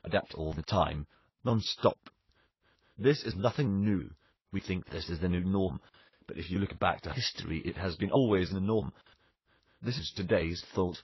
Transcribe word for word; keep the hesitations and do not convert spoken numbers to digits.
adapt all the time, non-stop. This is nothing new. We think this is the new norm, but if you look back to history, it has been always the norm. This is today's thought.